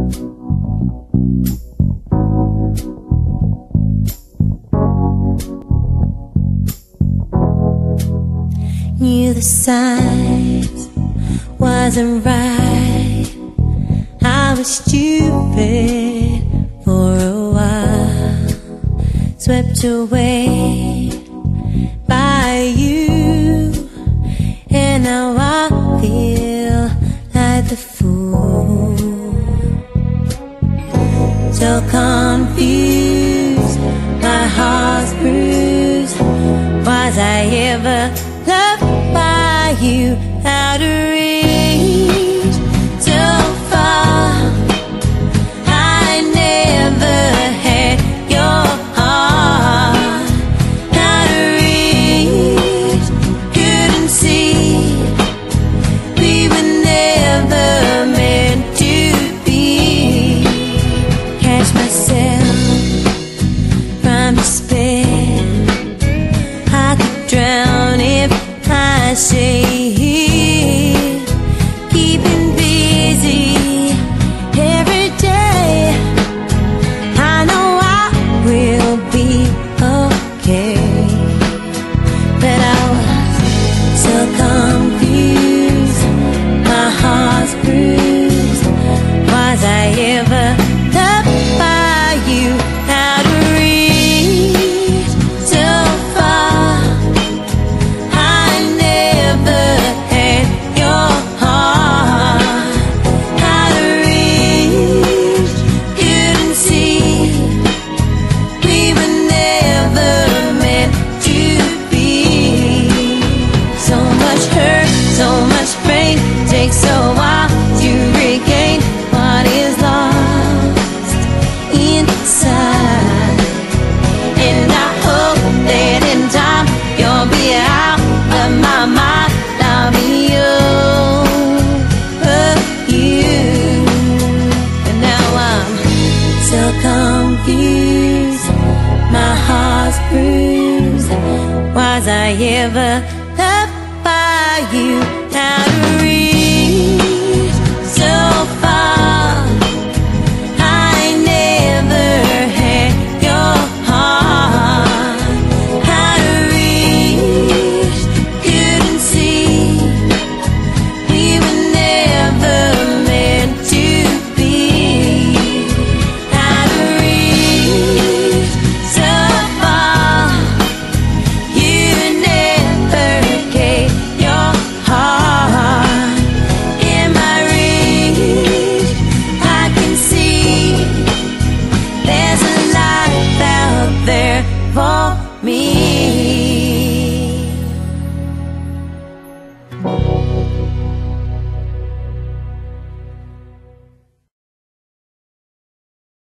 Knew the signs wasn't right. I was stupid for a while, swept away by you, and now I feel like the fool. So confused, my heart's bruised. Was I ever loved by you? Out of reach, so far. I never had your heart. Out of reach, couldn't see. We were never meant to be. Catch myself from despair. I could drown if I say keeping busy every day. I know I will be okay, but I was so confused, my heart's bruised. Was I ever loved by you? Out of reach, so far. I never had your heart. Out of reach, couldn't see. We were never meant to be. So much hurt, so much pain, takes a while to regain what is lost inside. And I hope that in time you'll be out of my mind. I'll be over you. And now I'm so confused, my heart's bruised. Was I ever loved by you? Out of reach, so far. I never had your heart. Out of reach, couldn't see. We were never meant to be. Out of reach, so far. You never gave your heart. In my reach, I can see there's a life out there for me.